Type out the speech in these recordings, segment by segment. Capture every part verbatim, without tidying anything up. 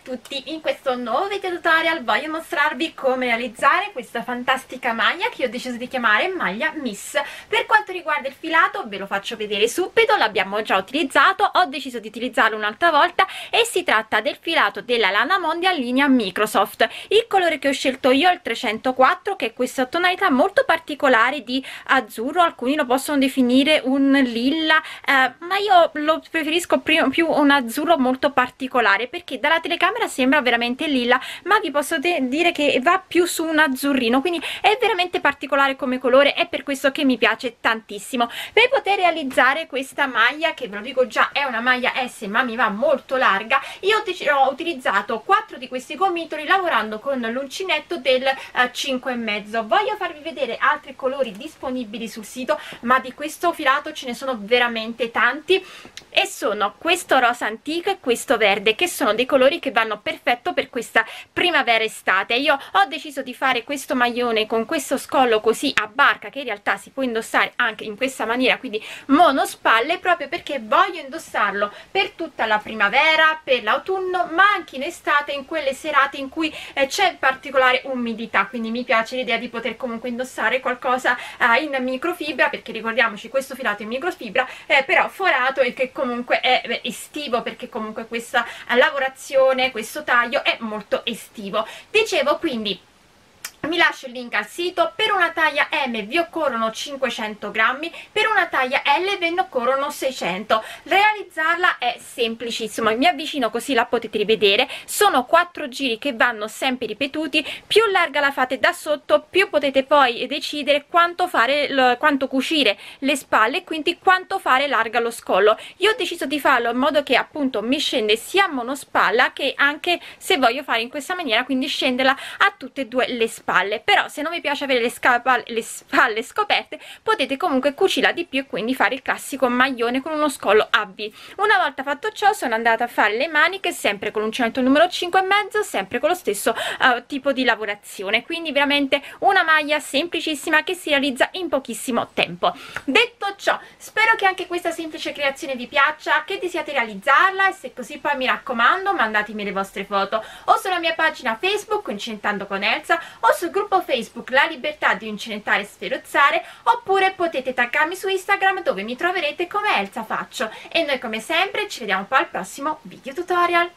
tutti, in questo nuovo video tutorial voglio mostrarvi come realizzare questa fantastica maglia che io ho deciso di chiamare maglia Miss. Per quanto riguarda il filato ve lo faccio vedere subito, l'abbiamo già utilizzato, ho deciso di utilizzarlo un'altra volta e si tratta del filato della Lana Mondial linea Microsoft. Il colore che ho scelto io è il trecentoquattro, che è questa tonalità molto particolare di azzurro, alcuni lo possono definire un lilla, eh, ma io lo preferisco più un azzurro molto particolare perché dalla telecamera sembra veramente lilla, ma vi posso dire che va più su un azzurrino, quindi è veramente particolare come colore, è per questo che mi piace tantissimo. Per poter realizzare questa maglia, che ve lo dico già è una maglia S ma mi va molto larga, io ho utilizzato quattro di questi gomitoli lavorando con l'uncinetto del uh, cinque e mezzo. Voglio farvi vedere altri colori disponibili sul sito, ma di questo filato ce ne sono veramente tanti e sono questo rosa antico e questo verde, che sono dei colori che vanno perfetto per questa primavera estate. Io ho deciso di fare questo maglione con questo scollo così a barca, che in realtà si può indossare anche in questa maniera, quindi monospalle, proprio perché voglio indossarlo per tutta la primavera, per l'autunno, ma anche in estate, in quelle serate in cui eh, c'è particolare umidità. Quindi mi piace l'idea di poter comunque indossare qualcosa eh, in microfibra, perché ricordiamoci questo filato è in microfibra, eh, però forato, e che comunque è beh, estivo, perché comunque questa eh, lavorazione, questo taglio è molto estivo. Dicevo, quindi vi lascio il link al sito. Per una taglia M vi occorrono cinquecento grammi, per una taglia L ve ne occorrono seicento. Realizzarla è semplicissimo, mi avvicino così la potete rivedere. Sono quattro giri che vanno sempre ripetuti, più larga la fate da sotto più potete poi decidere quanto fare, quanto cucire le spalle, quindi quanto fare larga lo scollo. Io ho deciso di farlo in modo che appunto mi scende sia a monospalla che anche se voglio fare in questa maniera, quindi scenderla a tutte e due le spalle. Però se non vi piace avere le, le spalle scoperte, potete comunque cucirla di più e quindi fare il classico maglione con uno scollo a V. Una volta fatto ciò sono andata a fare le maniche sempre con l'uncinetto numero cinque e mezzo, sempre con lo stesso uh, tipo di lavorazione, quindi veramente una maglia semplicissima che si realizza in pochissimo tempo. Detto ciò, spero che anche questa semplice creazione vi piaccia, che desiate realizzarla, e se così poi mi raccomando mandatemi le vostre foto o sulla mia pagina Facebook Incentando con Elsa o sul gruppo Facebook La Libertà di Uncinetare e Sferuzzare, oppure potete taggarmi su Instagram dove mi troverete come Elsa Faccio. E noi come sempre ci vediamo poi al prossimo video tutorial.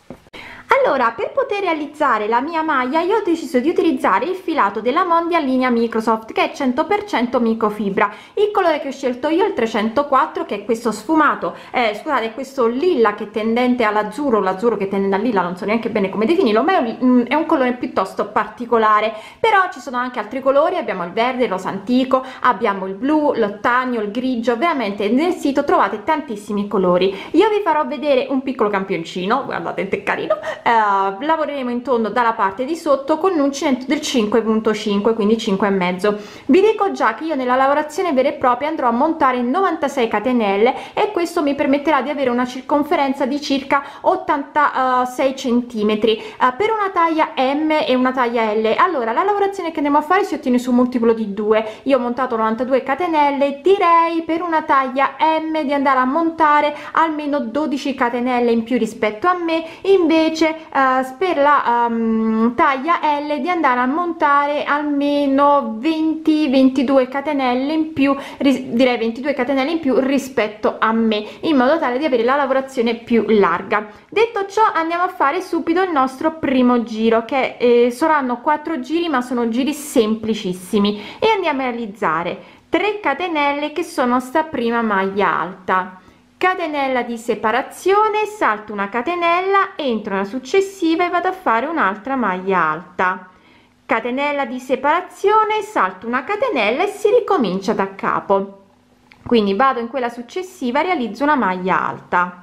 Allora, per poter realizzare la mia maglia io ho deciso di utilizzare il filato della Mondial linea Microsoft, che è cento per cento microfibra. Il colore che ho scelto io è il trecentoquattro, che è questo sfumato, eh, scusate, questo lilla che è tendente all'azzurro, l'azzurro che tende al lilla, non so neanche bene come definirlo, ma è un, è un colore piuttosto particolare. Però ci sono anche altri colori, abbiamo il verde, il rosa antico, abbiamo il blu, l'ottagno, il grigio, veramente nel sito trovate tantissimi colori. Io vi farò vedere un piccolo campioncino, guardate che carino. Uh, lavoreremo in tondo dalla parte di sotto con l'uncinetto del cinque virgola cinque, quindi cinque e mezzo. Vi dico già che io nella lavorazione vera e propria andrò a montare novantasei catenelle e questo mi permetterà di avere una circonferenza di circa ottantasei centimetri. Uh, per una taglia M e una taglia L, allora la lavorazione che andiamo a fare si ottiene su un multiplo di due. Io ho montato novantadue catenelle, direi per una taglia M di andare a montare almeno dodici catenelle in più rispetto a me, invece Uh, per la um, taglia L di andare a montare almeno venti ventidue catenelle in più, direi ventidue catenelle in più rispetto a me, in modo tale di avere la lavorazione più larga. Detto ciò, andiamo a fare subito il nostro primo giro, che eh, saranno quattro giri, ma sono giri semplicissimi, e andiamo a realizzare tre catenelle che sono sta prima maglia alta, catenella di separazione, salto una catenella, entro nella successiva e vado a fare un'altra maglia alta, catenella di separazione, salto una catenella e si ricomincia da capo. Quindi vado in quella successiva, realizzo una maglia alta,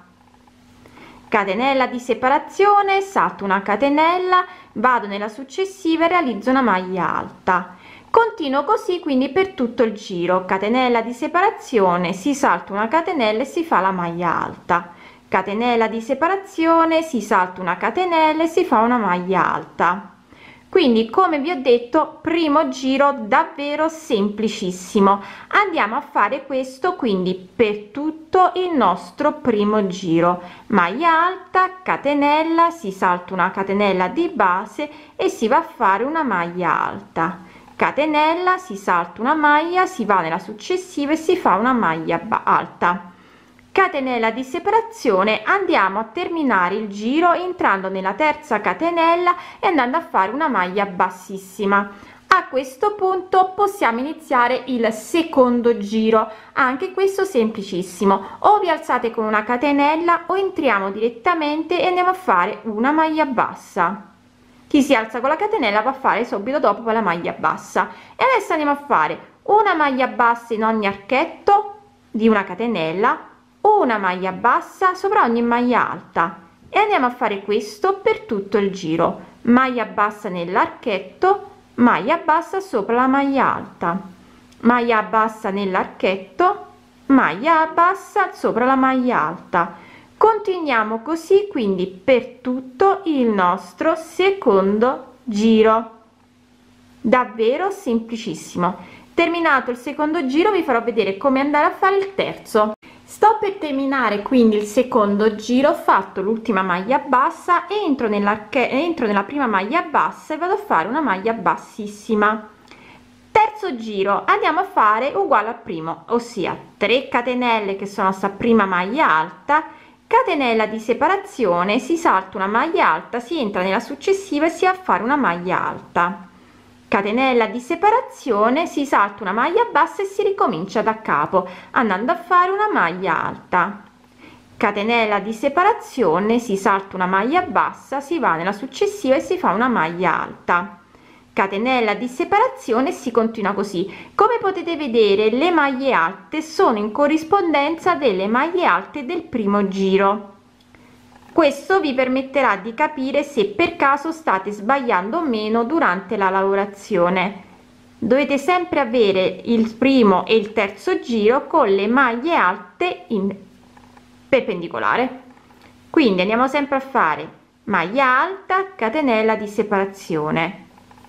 catenella di separazione, salto una catenella, vado nella successiva e realizzo una maglia alta. Continuo così quindi per tutto il giro, catenella di separazione, si salta una catenella e si fa la maglia alta, catenella di separazione, si salta una catenella e si fa una maglia alta. Quindi, come vi ho detto, primo giro davvero semplicissimo. Andiamo a fare questo quindi per tutto il nostro primo giro. Maglia alta, catenella, si salta una catenella di base e si va a fare una maglia alta, catenella, si salta una maglia, si va nella successiva e si fa una maglia alta, catenella di separazione. Andiamo a terminare il giro entrando nella terza catenella e andando a fare una maglia bassissima. A questo punto possiamo iniziare il secondo giro, anche questo semplicissimo. O vi alzate con una catenella o entriamo direttamente e andiamo a fare una maglia bassa. Chi si alza con la catenella va a fare subito dopo la maglia bassa. E adesso andiamo a fare una maglia bassa in ogni archetto di una catenella, una maglia bassa sopra ogni maglia alta, e andiamo a fare questo per tutto il giro. Maglia bassa nell'archetto, maglia bassa sopra la maglia alta, maglia bassa nell'archetto, maglia bassa sopra la maglia alta. Continuiamo così quindi per tutto il nostro secondo giro, davvero semplicissimo. Terminato il secondo giro vi farò vedere come andare a fare il terzo. Sto per terminare quindi il secondo giro, ho fatto l'ultima maglia bassa, entro nell'arche entro nella prima maglia bassa e vado a fare una maglia bassissima. Terzo giro, andiamo a fare uguale al primo, ossia tre catenelle che sono sta prima maglia alta, catenella di separazione, si salta una maglia alta, si entra nella successiva e si va a fare una maglia alta, catenella di separazione, si salta una maglia bassa e si ricomincia da capo andando a fare una maglia alta, catenella di separazione, si salta una maglia bassa, si va nella successiva e si fa una maglia alta, catenella di separazione, e si continua così. Come potete vedere, le maglie alte sono in corrispondenza delle maglie alte del primo giro. Questo vi permetterà di capire se per caso state sbagliando o meno durante la lavorazione. Dovete sempre avere il primo e il terzo giro con le maglie alte in perpendicolare. Quindi andiamo sempre a fare maglia alta, catenella di separazione,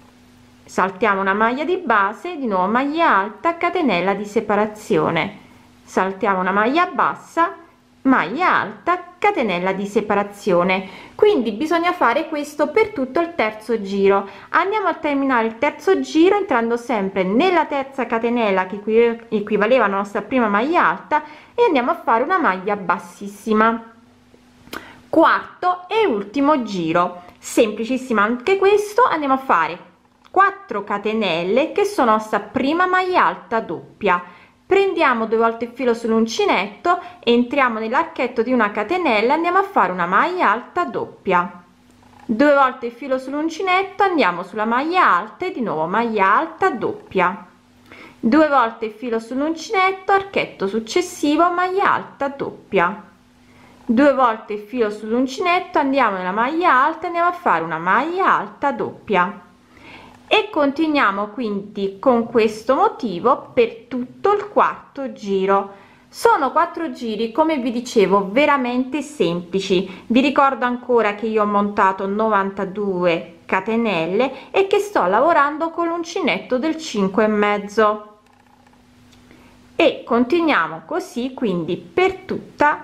saltiamo una maglia di base, di nuovo maglia alta, catenella di separazione, saltiamo una maglia bassa, maglia alta, catenella di separazione. Quindi bisogna fare questo per tutto il terzo giro. Andiamo a terminare il terzo giro entrando sempre nella terza catenella che equivaleva alla nostra prima maglia alta e andiamo a fare una maglia bassissima. Quarto e ultimo giro, semplicissimo anche questo. Andiamo a fare quattro catenelle che sono sta prima maglia alta doppia, prendiamo due volte il filo sull'uncinetto, entriamo nell'archetto di una catenella, andiamo a fare una maglia alta doppia, due volte il filo sull'uncinetto, andiamo sulla maglia alta e di nuovo maglia alta doppia, due volte il filo sull'uncinetto, archetto successivo, maglia alta doppia, due volte il filo sull'uncinetto, andiamo nella maglia alta e andiamo a fare una maglia alta doppia. E continuiamo quindi con questo motivo per tutto il quarto giro. Sono quattro giri, come vi dicevo, veramente semplici. Vi ricordo ancora che io ho montato novantadue catenelle e che sto lavorando con l'uncinetto del cinque e mezzo, e continuiamo così quindi per tutta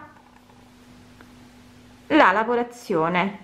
la lavorazione.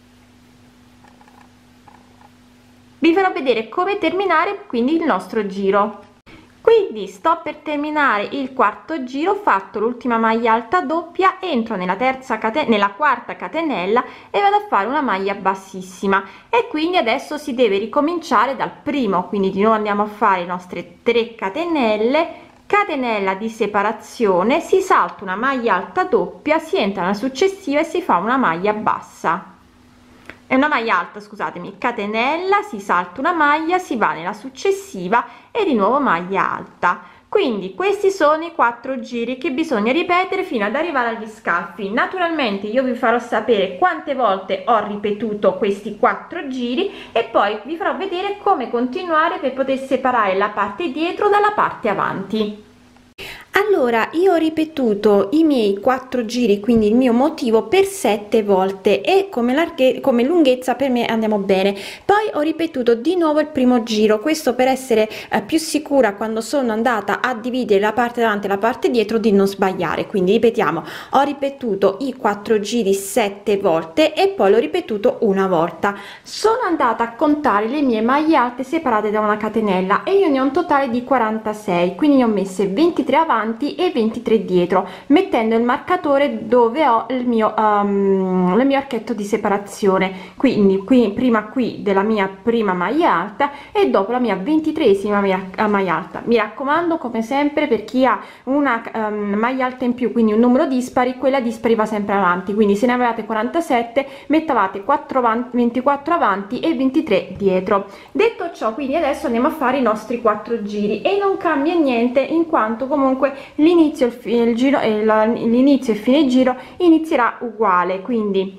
Vi farò vedere come terminare quindi il nostro giro. Quindi sto per terminare il quarto giro, ho fatto l'ultima maglia alta doppia, entro nella terza catenella, nella quarta catenella e vado a fare una maglia bassissima, e quindi adesso si deve ricominciare dal primo. Quindi di nuovo andiamo a fare le nostre tre catenelle, catenella di separazione, si salta una maglia alta doppia, si entra nella successiva e si fa una maglia bassa. È una maglia alta, scusatemi, catenella, si salta una maglia, si va nella successiva e di nuovo maglia alta. Quindi questi sono i quattro giri che bisogna ripetere fino ad arrivare agli scalfi. Naturalmente io vi farò sapere quante volte ho ripetuto questi quattro giri e poi vi farò vedere come continuare per poter separare la parte dietro dalla parte avanti. Allora, io ho ripetuto i miei quattro giri, quindi il mio motivo, per sette volte, e come larghezza, come lunghezza per me andiamo bene. Poi ho ripetuto di nuovo il primo giro, questo per essere eh, più sicura quando sono andata a dividere la parte davanti e la parte dietro di non sbagliare. Quindi ripetiamo, ho ripetuto i quattro giri sette volte e poi l'ho ripetuto una volta. Sono andata a contare le mie maglie alte separate da una catenella e io ne ho un totale di quarantasei, quindi ne ho messe ventitré avanti e ventitré dietro, mettendo il marcatore dove ho il mio um, il mio archetto di separazione, quindi qui prima qui della mia prima maglia alta e dopo la mia ventitreesima maglia alta. Mi raccomando, come sempre, per chi ha una um, maglia alta in più, quindi un numero dispari, quella dispari va sempre avanti, quindi se ne avevate quarantasette mettavate quattro avanti, ventiquattro avanti e ventitré dietro. Detto ciò, quindi adesso andiamo a fare i nostri quattro giri e non cambia niente, in quanto comunque l'inizio il, il giro e l'inizio e fine giro inizierà uguale. Quindi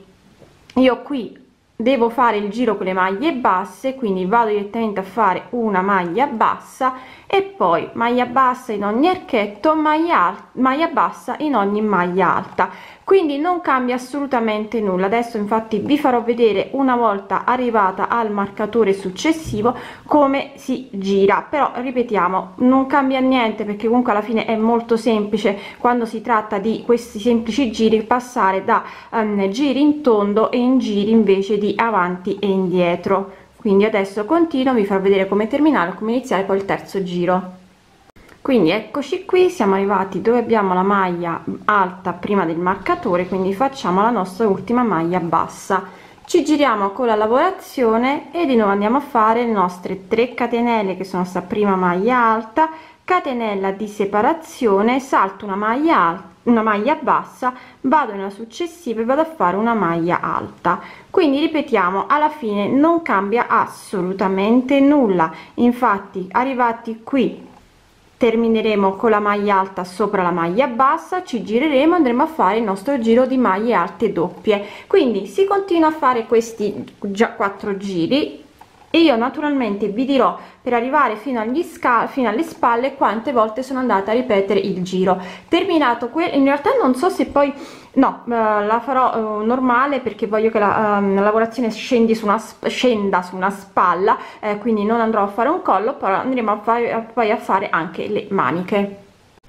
io qui devo fare il giro con le maglie basse, quindi vado direttamente a fare una maglia bassa e poi maglia bassa in ogni archetto, maglia alta, maglia bassa in ogni maglia alta, quindi non cambia assolutamente nulla. Adesso infatti vi farò vedere, una volta arrivata al marcatore successivo, come si gira, però ripetiamo, non cambia niente, perché comunque alla fine è molto semplice quando si tratta di questi semplici giri passare da um, giri in tondo e in giri invece di avanti e indietro. Quindi adesso continuo, vi farò vedere come terminare, come iniziare poi il terzo giro. Quindi eccoci qui, siamo arrivati dove abbiamo la maglia alta prima del marcatore, quindi facciamo la nostra ultima maglia bassa, ci giriamo con la lavorazione e di nuovo andiamo a fare le nostre tre catenelle che sono sta prima maglia alta, catenella di separazione, salto una maglia alta, una maglia bassa, vado nella successiva e vado a fare una maglia alta. Quindi ripetiamo, alla fine non cambia assolutamente nulla, infatti arrivati qui termineremo con la maglia alta sopra la maglia bassa, ci gireremo, andremo a fare il nostro giro di maglie alte doppie. Quindi si continua a fare questi già quattro giri e io naturalmente vi dirò per arrivare fino agli sca fino alle spalle quante volte sono andata a ripetere il giro. Terminato quello, in realtà non so se poi no, uh, la farò uh, normale, perché voglio che la, uh, la lavorazione scendi su una scenda su una spalla, eh, quindi non andrò a fare un collo, però andremo a fare, poi a fare anche le maniche.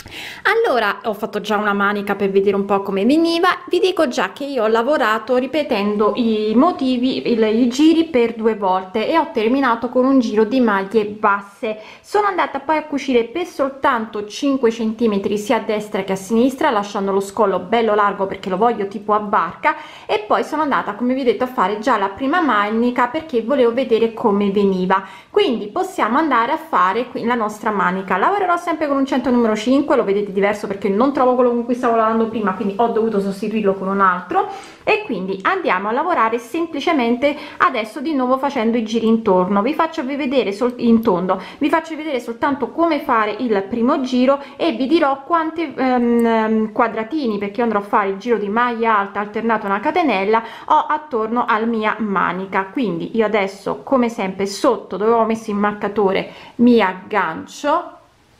Allora, ho fatto già una manica per vedere un po' come veniva. Vi dico già che io ho lavorato ripetendo i motivi, il, i giri per due volte e ho terminato con un giro di maglie basse. Sono andata poi a cucire per soltanto cinque centimetri sia a destra che a sinistra, lasciando lo scollo bello largo perché lo voglio tipo a barca, e poi sono andata, come vi ho detto, a fare già la prima manica perché volevo vedere come veniva. Quindi possiamo andare a fare qui la nostra manica. Lavorerò sempre con un cento numero cinque, lo vedete diverso perché non trovo quello con cui stavo lavorando prima, quindi ho dovuto sostituirlo con un altro, e quindi andiamo a lavorare semplicemente adesso di nuovo facendo i giri intorno. Vi faccio vedere sol in tondo vi faccio vedere soltanto come fare il primo giro e vi dirò quanti um, quadratini, perché andrò a fare il giro di maglia alta alternato a una catenella, ho attorno alla mia manica. Quindi io adesso, come sempre, sotto dove ho messo il marcatore mi aggancio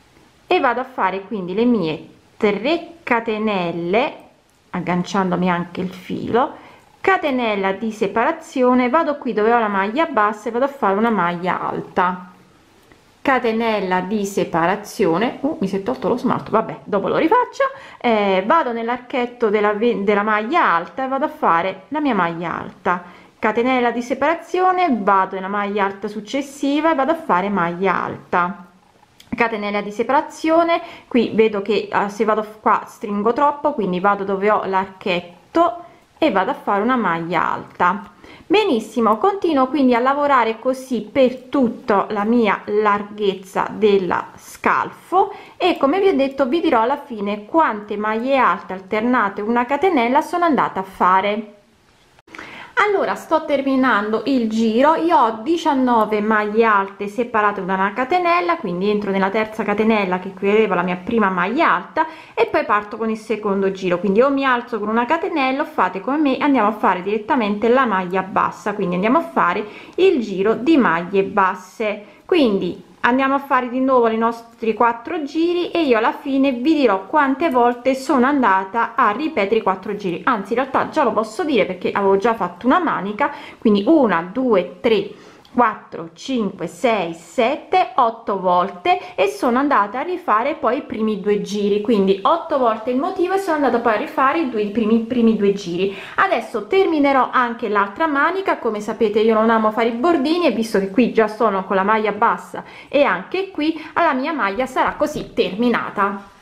e vado a fare quindi le mie tre catenelle, agganciandomi anche il filo, catenella di separazione, vado qui dove ho la maglia bassa e vado a fare una maglia alta, catenella di separazione, uh, mi si è tolto lo smalto, vabbè, dopo lo rifaccio, eh, vado nell'archetto della, della maglia alta e vado a fare la mia maglia alta, catenella di separazione, vado nella maglia alta successiva e vado a fare maglia alta, catenella di separazione. Qui vedo che uh, se vado qua stringo troppo, quindi vado dove ho l'archetto e vado a fare una maglia alta. Benissimo, continuo quindi a lavorare così per tutta la mia larghezza della scalfo e, come vi ho detto, vi dirò alla fine quante maglie alte alternate una catenella sono andata a fare. Allora, sto terminando il giro, io ho diciannove maglie alte separate da una catenella, quindi entro nella terza catenella che qui avevo la mia prima maglia alta e poi parto con il secondo giro. Quindi o mi alzo con una catenella o fate come me, andiamo a fare direttamente la maglia bassa, quindi andiamo a fare il giro di maglie basse. Quindi andiamo a fare di nuovo i nostri quattro giri e io alla fine vi dirò quante volte sono andata a ripetere i quattro giri, anzi in realtà già lo posso dire perché avevo già fatto una manica, quindi una due tre quattro cinque sei sette otto volte e sono andata a rifare poi i primi due giri, quindi otto volte il motivo e sono andata poi a rifare i due i primi, i primi due giri. Adesso terminerò anche l'altra manica. Come sapete io non amo fare i bordini e visto che qui già sono con la maglia bassa e anche qui, alla mia maglia sarà così terminata.